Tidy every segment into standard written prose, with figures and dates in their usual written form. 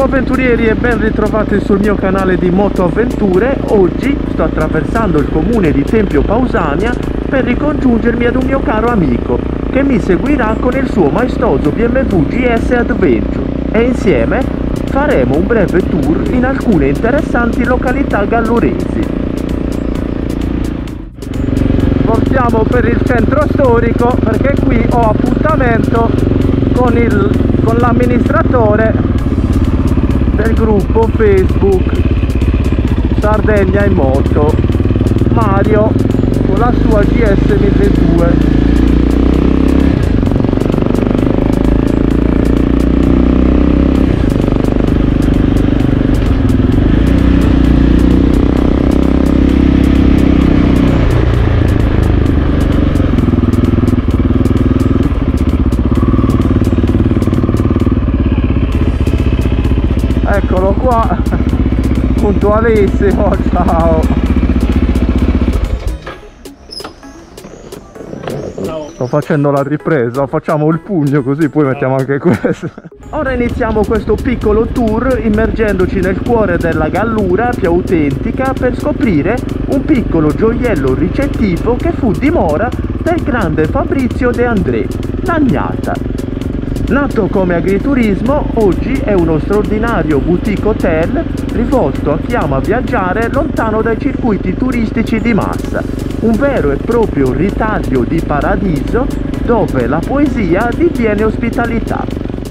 avventurieri e ben ritrovati sul mio canale di motoavventure. Oggi sto attraversando il comune di Tempio Pausania per ricongiungermi ad un mio caro amico che mi seguirà con il suo maestoso BMW GS Adventure e insieme faremo un breve tour in alcune interessanti località galluresi. Portiamo per il centro storico perché qui ho appuntamento con l'amministratore del gruppo Facebook Sardegna in Moto, Mario, con la sua GS 1200. Eccolo qua, puntualissimo, ciao. Sto facendo la ripresa, facciamo il pugno così poi mettiamo anche questo. Ora iniziamo questo piccolo tour immergendoci nel cuore della Gallura più autentica per scoprire un piccolo gioiello ricettivo che fu dimora del grande Fabrizio De André, l'Agnata. Nato come agriturismo, oggi è uno straordinario boutique hotel rivolto a chi ama viaggiare lontano dai circuiti turistici di massa. Un vero e proprio ritaglio di paradiso dove la poesia diviene ospitalità.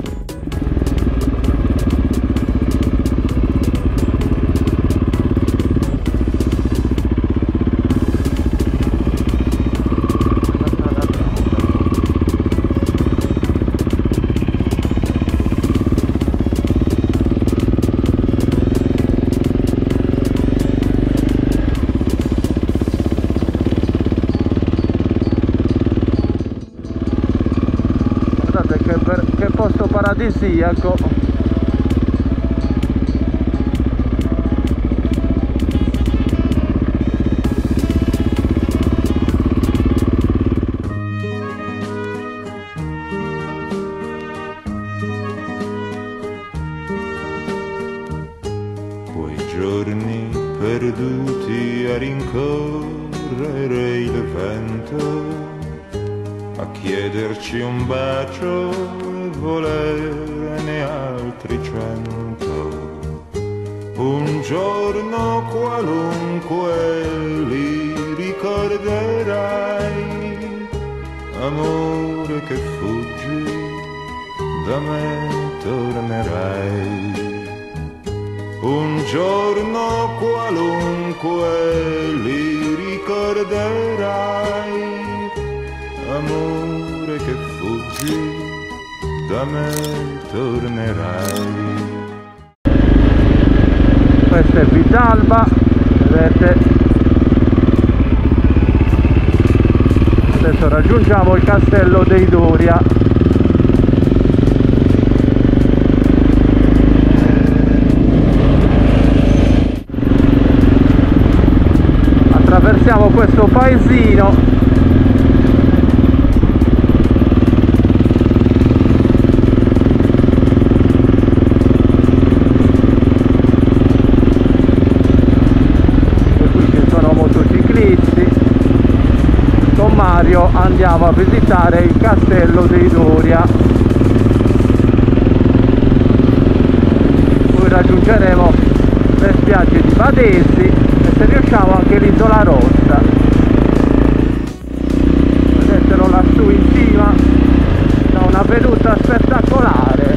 Che posto paradisiaco. Quei giorni perduti a rincorrere il vento, a chiederci un bacio e volerne altri 100. Un giorno qualunque li ricorderai, amore che fuggi, da me tornerai. Un giorno qualunque li ricorderai, amore che fuggi, da me tornerai. Questa è Vitalba, vedete. Adesso raggiungiamo il castello dei Doria. Attraversiamo questo paesino. Con Mario andiamo a visitare il castello dei Doria, poi raggiungeremo le spiagge di Vadesi e se riusciamo anche l'isola Rossa. Vedetelo lassù in cima, da una veduta spettacolare.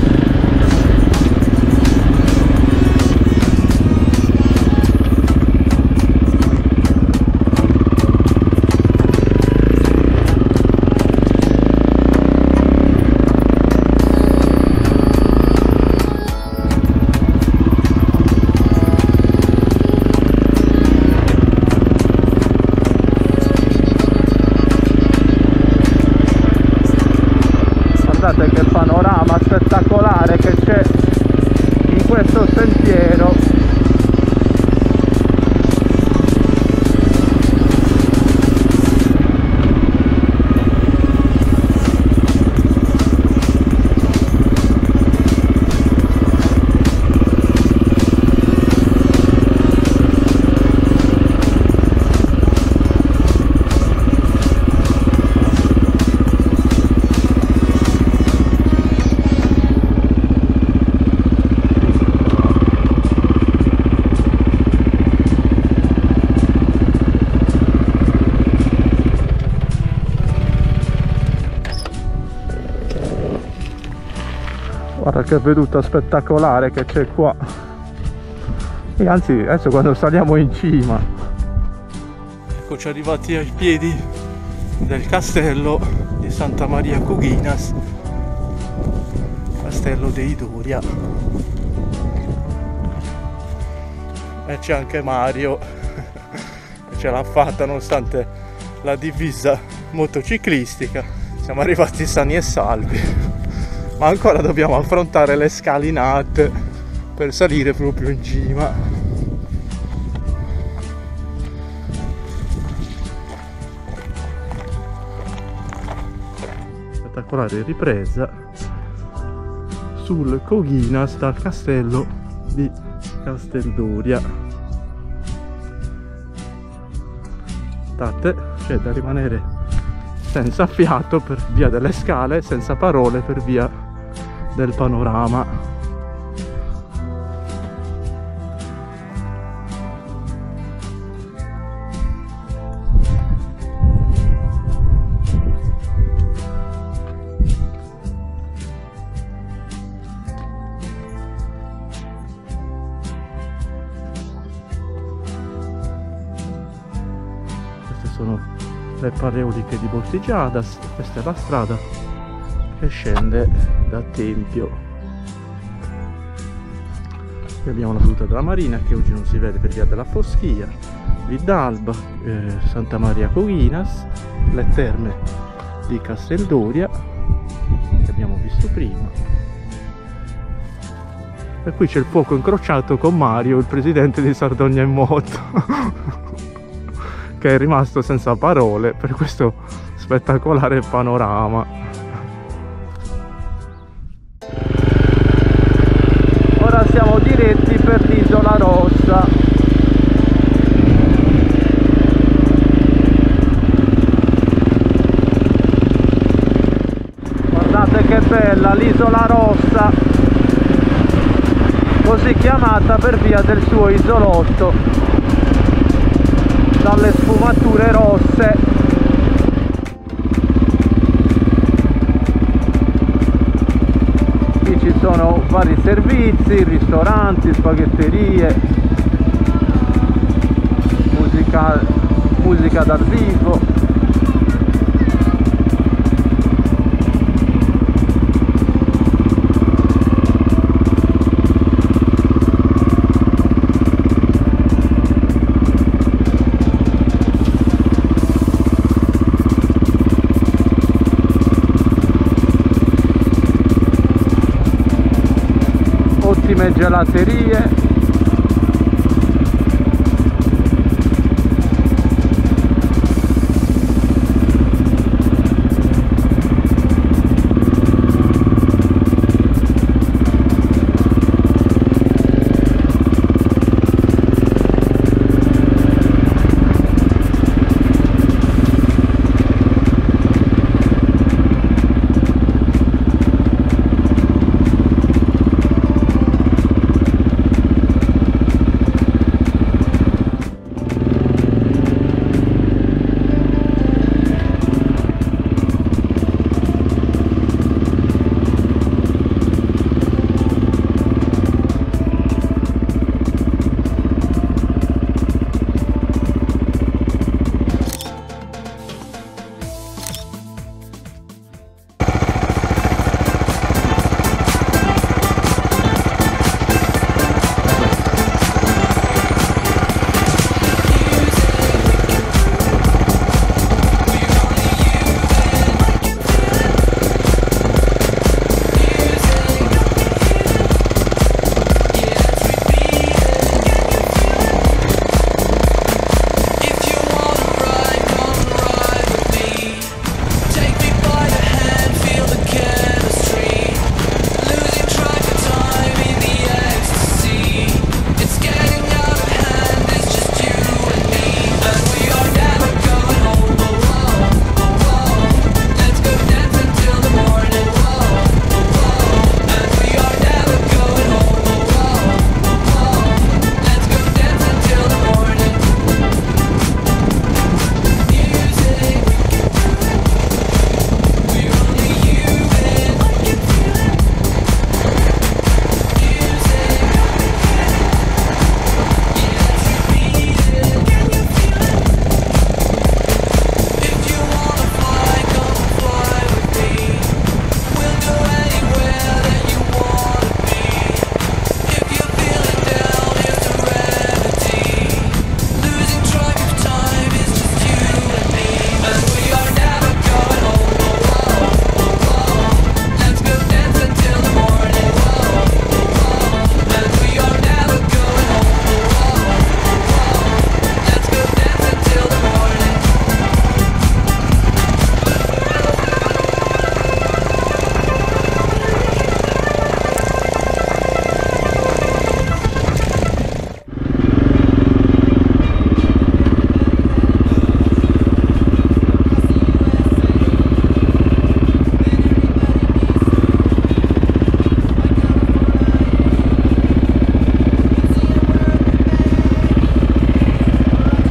Guardate che panorama spettacolare che c'è in questo sentiero. Guarda che veduta spettacolare che c'è qua. E anzi, adesso quando saliamo in cima. Eccoci arrivati ai piedi del castello di Santa Maria Coghinas, castello dei Doria. E c'è anche Mario che ce l'ha fatta nonostante la divisa motociclistica. Siamo arrivati sani e salvi, ma ancora dobbiamo affrontare le scalinate per salire proprio in cima. Spettacolare ripresa sul Coghinas dal castello di Casteldoria. C'è da rimanere senza fiato per via delle scale, senza parole per via del panorama. Sono le Paleoliche di Boltigiadas. Questa è la strada che scende da Tempio. Qui abbiamo la Gruta della Marina che oggi non si vede per via della foschia, Vidalba, Santa Maria Coghinas, le terme di Casteldoria che abbiamo visto prima, e qui c'è il fuoco incrociato con Mario, il presidente di Sardegna in moto che è rimasto senza parole per questo spettacolare panorama. Ora siamo diretti per l'Isola Rossa. Guardate che bella l'Isola Rossa, così chiamata per via del suo isolotto dalle sfumature rosse. Qui ci sono vari servizi, ristoranti, spaghetterie, musica dal vivo. Ottime gelaterie.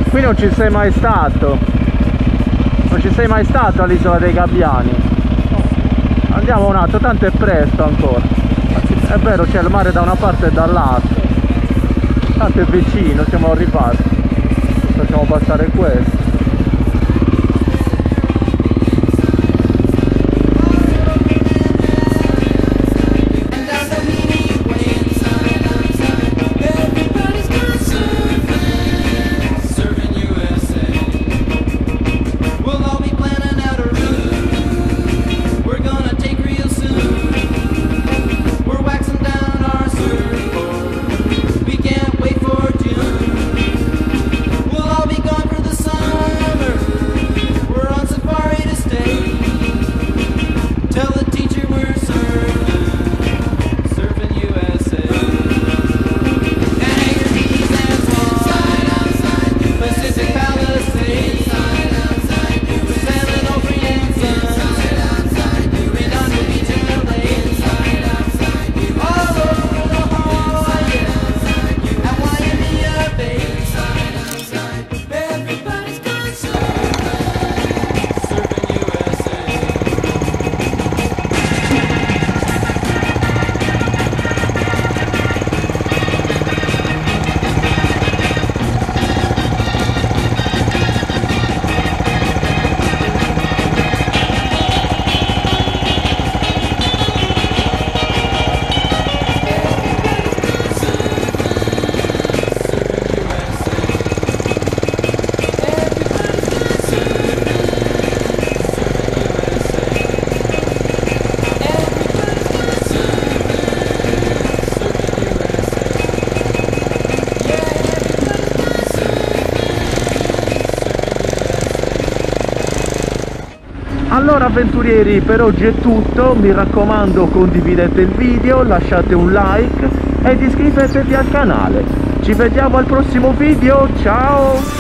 Qui non ci sei mai stato? Non ci sei mai stato all'Isola dei Gabbiani? Andiamo un attimo, tanto è presto ancora. È vero, c'è il mare da una parte e dall'altra. Tanto è vicino, siamo arrivati. Facciamo passare questo. Allora avventurieri, per oggi è tutto, mi raccomando condividete il video, lasciate un like ed iscrivetevi al canale. Ci vediamo al prossimo video, ciao!